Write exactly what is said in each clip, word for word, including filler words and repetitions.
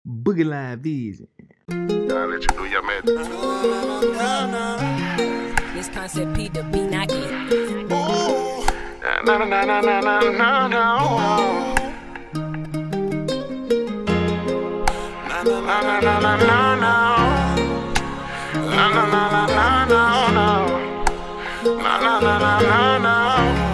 Boogie Live Vision. I'll let you do your magic. This concept P the beat not get. Ooh. Na na na na na na na na. Na na na na na na na. Na na na na na na na. Na na na na na na.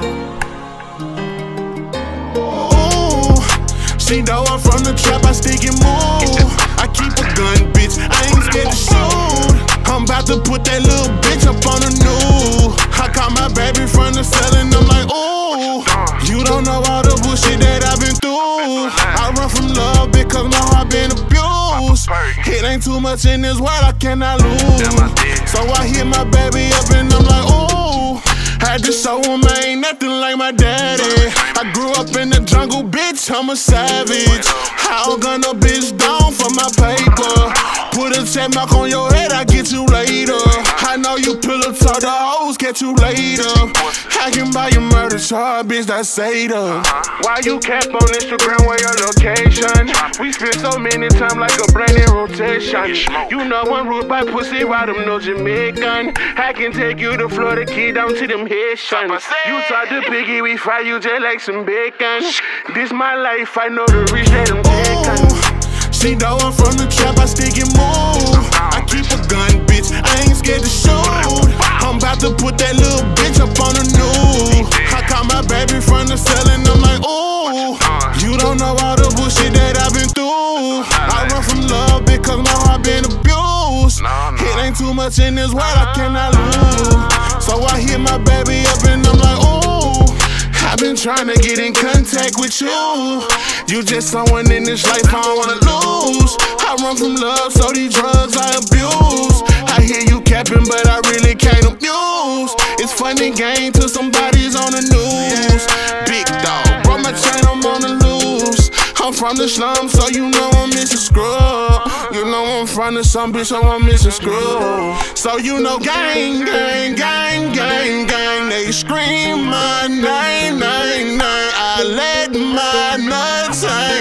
She know I'm from the trap, I stick and move. I keep a gun, bitch, I ain't scared to shoot. I'm about to put that little bitch up on the news. I caught my baby from the cell and I'm like, ooh. You don't know all the bullshit that I've been through. I run from love because my heart been abused. It ain't too much in this world, I cannot lose. So I hit my baby up and I'm like, ooh. Had to show him I ain't nothing like my daddy. I grew up in the jungle, bitch, I'm a savage. I'll gun a bitch down for my paper. Put a check mark on your head, I get you later. I know you pillow talk, the hoes get you later. I can buy your murder charge, bitch, that's Satan. Why you cap on Instagram, where your location? We spend so many time like a brand new rotation. You know I'm rude by pussy, why them no Jamaican? I can take you to Florida, key down to them Haitians. You talk to Piggy, we fry you just like some bacon. This my life, I know the reach that I'm taking. She know I'm from the trap, I stick and move. I keep a gun, bitch, I ain't scared to shoot. I'm about to put that little bitch up on the news. I caught my baby from the cell and I'm like, ooh. You don't know all the bullshit that I've been through. I run from love because my heart been abused. It ain't too much in this world, I cannot lose. So I hit my baby up and I'm like, ooh. I've been trying to get in contact with you. You just someone in this life I don't wanna lose. I run from love, so these drugs I abuse. I hear you capping, but I really can't abuse. It's funny game till somebody's on the news. Big dog, brought my chain, I'm on the loose. I'm from the slum, so you know I'm Mister Scrub. You know I'm from the some bitch, so I'm Mister Scrub. So you know gang, gang, gang, gang, gang. They scream my name, name, name. I let my nuts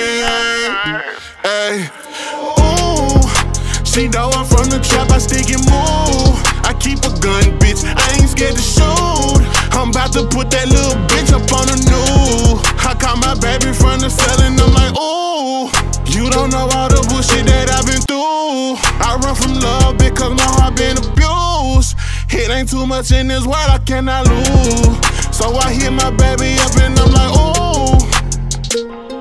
hang. Hey, ooh. She know I'm from the trap, I stick and move. I keep a gun, bitch, I ain't scared to shoot. I'm about to put that little bitch up on the news. I caught my baby from the cell and I'm like, ooh. You don't know all the bullshit that I've been through. I run from love because my heart been abused. It ain't too much in this world, I cannot lose. So I hit my baby up and I'm like, ooh.